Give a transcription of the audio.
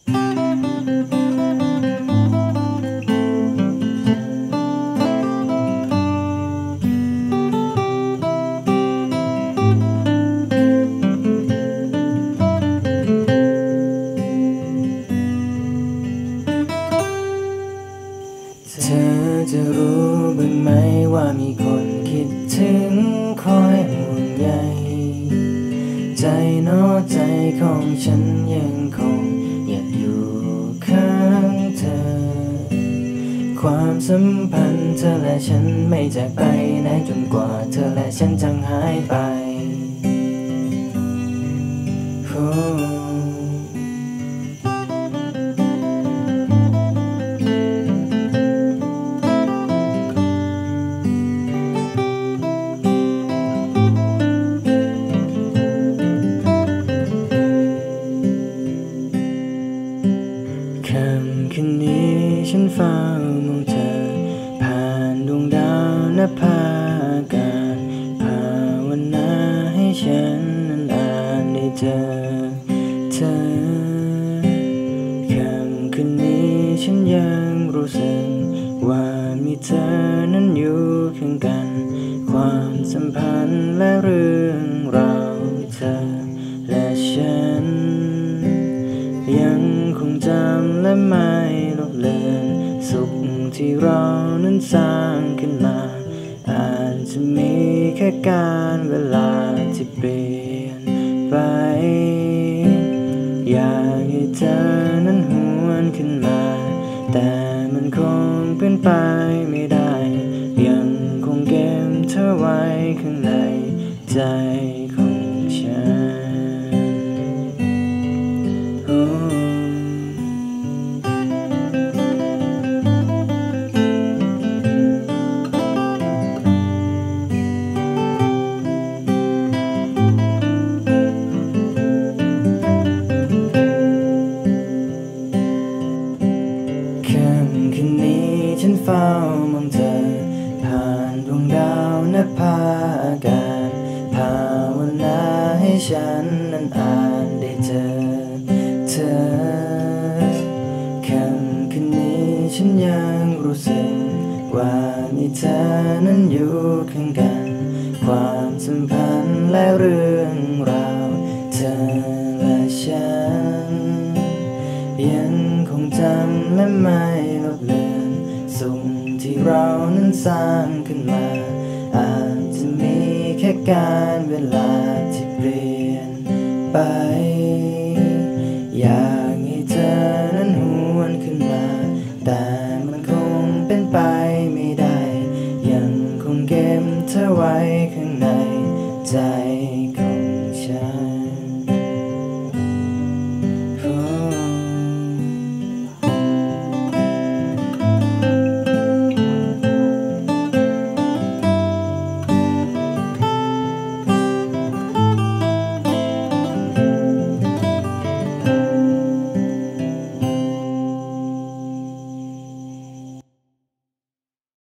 เธอจะรู้บ้างไหมว่ามีคนคิดถึงคอยห่วงใยใจนอกใจของฉันยังคงอยากอยู่ข้างเธอความสัมพันธ์เธอและฉันไม่จากไปไหนจนกว่าเธอและฉันจางหายไปค่ำคืนนี้ฉันเฝ้ามองเธอผ่านดวงดาวนับพาอากาศภาวนาให้ฉันนั้นอาจได้เจอเธอค่ำคืนนี้ฉันยังรู้สึกว่ามีเธอนั้นอยู่ข้างกันความสัมพันธ์และเรื่องราวเธอและฉันยังคงจำและไม่ลบเลือนสุขที่เรานั้นสร้างขึ้นมาอาจจะมีแค่การเวลาที่เปลี่ยนไปอยากให้เธอนั้นหวนขึ้นมาแต่มันคงเป็นไปไม่ได้ยังคงเก็บเธอไว้ข้างในใจของฉันคืนนี้ฉันเฝ้ามองเธอผ่านดวงดาวนับพาอากาศภาวนาให้ฉันนั้นอาจได้เจอเธอค่ำคืนนี้ฉันยังรู้สึกว่ามีเธอนั้นอยู่ข้างกันความสัมพันธ์และเรื่องราวเธอและฉันยังคงจำและไม่ลบเลือนสุขที่เรานั้นสร้างขึ้นมาอาจจะมีแค่การเวลาที่เปลี่ยนไปอยากให้เธอนั้นหวนขึ้นมาแต่มันคงเป็นไปไม่ได้ยังคงเก็บเธอไว้ข้างในใจ